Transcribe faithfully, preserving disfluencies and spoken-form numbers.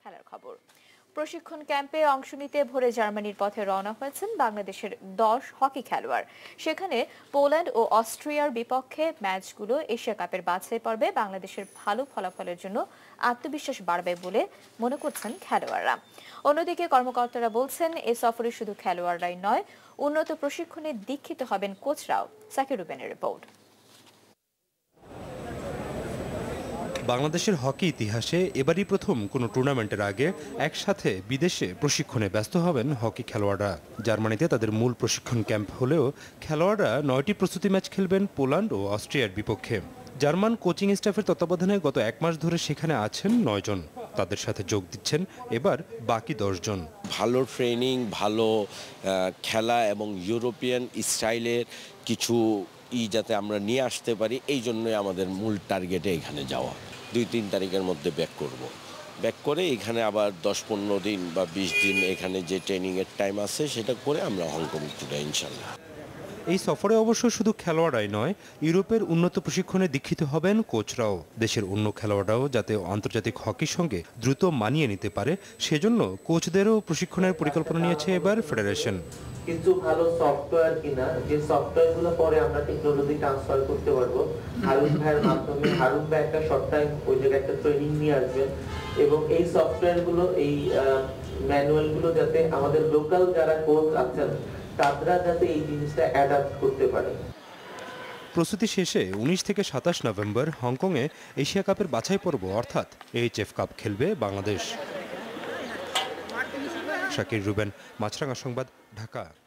খেলার খবর। প্রশিক্ষণ ক্যাম্পে অংশ নিতে ভোরে জার্মানির পথে রওনা হয়েছেন বাংলাদেশের দশ হকি খেলোয়াড়। সেখানে পোল্যান্ড ও অস্ট্রিয়ার বিপক্ষে ম্যাচগুলো এশিয়া কাপের বাছাই পর্বে বাংলাদেশের ভালো ফলাফলের জন্য আত্মবিশ্বাস বাড়বে বলে মনে করছেন খেলোয়াড়রা। অন্যদিকে কর্মকর্তারা বলছেন, এ সফরে শুধু খেলোয়াড়রাই নয়, উন্নত প্রশিক্ষণে দীক্ষিত হবেন কোচরাও। সাকিরুবেনের রিপোর্ট। বাংলাদেশের হকি ইতিহাসে এবারই প্রথম কোনো টুর্নামেন্টের আগে একসাথে বিদেশে প্রশিক্ষণে ব্যস্ত হবেন হকি খেলোয়াড়রা। জার্মানিতে তাদের মূল প্রশিক্ষণ ক্যাম্প হলেও খেলোয়াড়রা নয়টি প্রস্তুতি ম্যাচ খেলবেন পোল্যান্ড ও অস্ট্রিয়ার বিপক্ষে। জার্মান কোচিং স্টাফের তত্ত্বাবধানে গত এক মাস ধরে সেখানে আছেন নয় জন। তাদের সাথে যোগ দিচ্ছেন এবার বাকি দশ জন। ভালো ট্রেনিং, ভালো খেলা এবং ইউরোপিয়ান স্টাইলের কিছু ই যাতে আমরা নিয়ে আসতে পারি, এই জন্যই আমাদের মূল টার্গেটে এখানে যাওয়া। দুই তিন তারিখের মধ্যে ব্যাক করব। ব্যাক করে এখানে আবার দশ পনেরো দিন বা বিশ দিন এখানে যে ট্রেনিংয়ের টাইম আছে সেটা করে আমরা হংকং টুরে ইনশাল্লাহ। এই সফরে অবশ্য শুধু খেলোয়াড়াই নয়, ইউরোপের উন্নত প্রশিক্ষণে দীক্ষিত হবেন কোচরাও। দেশের অন্য খেলোয়াড়রাও যাতে আন্তর্জাতিক হকির সঙ্গে দ্রুত মানিয়ে নিতে পারে, সেজন্য কোচদেরও প্রশিক্ষণের পরিকল্পনা নিয়েছে এবার ফেডারেশন। কিন্তু ভালো সফটওয়্যার কিনা, যে সফটওয়্যারগুলো পরে আমরা টেকনোলজি ট্রান্সফার করতে পারবো। হারুন ভাইয়ের মাধ্যমে হারুন ভাই একটা শর্ট টাইম ওই জায়গায় একটা ট্রেনিং নিয়ে আসবেন এবং এই সফটওয়্যারগুলো, এই ম্যানুয়ালগুলো যাতে আমাদের লোকাল যারা কোচ আছেন তারা যাতে এই জিনিসটা অ্যাডাপ্ট করতে পারে। প্রস্তুতি শেষে উনিশ থেকে সাতাশ নভেম্বর হংকংয়ে এশিয়া কাপের বাছাই পর্ব অর্থাৎ এইচএফ কাপ খেলবে বাংলাদেশ। শাকির রুবেন, মাছরাঙা সংবাদ, ঢাকা।